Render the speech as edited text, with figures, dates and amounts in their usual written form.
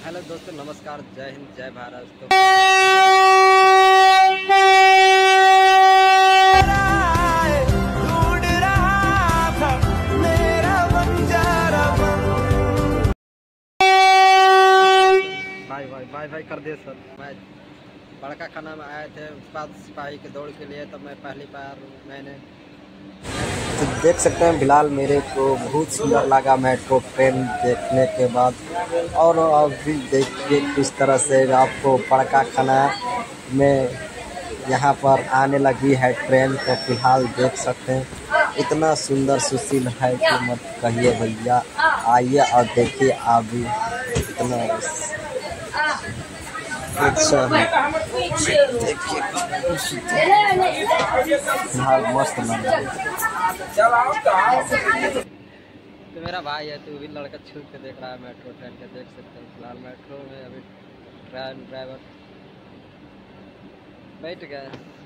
Hello दोस्तों, नमस्कार, जय हिंद, जय भारत। तो भाई कर दे सर। मैं बड़काखाना में आए थे उत्पाद सिपाही की दौड़ के लिए, तो मैं पहली बार तो देख सकते हैं फिलहाल मेरे को बहुत सुंदर लगा मेट्रो ट्रेन देखने के बाद। और अभी देखिए किस तरह से आपको बड़काखाना में यहाँ पर आने लगी है ट्रेन, तो फिलहाल देख सकते हैं इतना सुंदर सुशील है कि मत कहिए भैया। आइए और देखिए अभी इतना अच्छा है, देखिए फिलहाल मस्त लग रहा है। तो मेरा भाई है, तो भी लड़का छूट के देख रहा है मेट्रो ट्रेन के, देख सकते हैं फिलहाल मेट्रो में अभी ट्रेन ड्राइवर बैठ गया है।